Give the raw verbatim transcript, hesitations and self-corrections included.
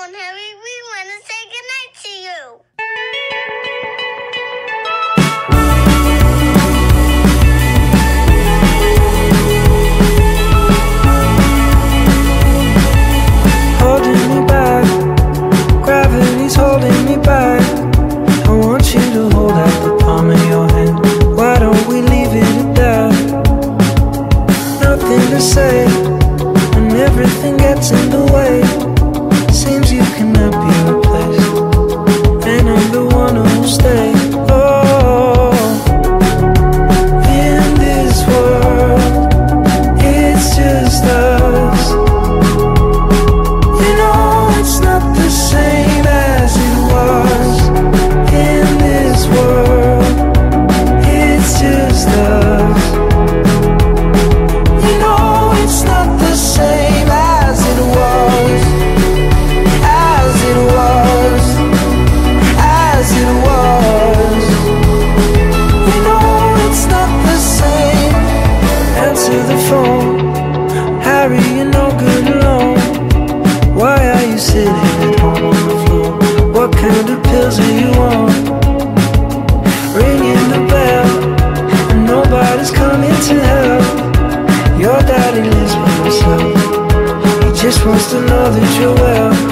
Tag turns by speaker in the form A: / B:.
A: phone, Harry. We want to say goodnight to you.
B: Holding me back, gravity's holding me back. I want you to hold out the palm of your hand. Why don't we leave it at that? Nothing to say, and everything gets in the way. Seems you cannot be replaced, and I'm the one who'll stay. Oh, in this world, it's just us. You know it's not the same as it was. In this world, it's just us. You know it's not the same as it was. As it was. As it was. You know it's not the same. Answer the phone, Harry, you're no good alone. Why are you sitting at home on the floor? What kind of pills are you on? Ringing the bell, and nobody's coming to help. Your daddy lives by himself. He just wants to know that you're well.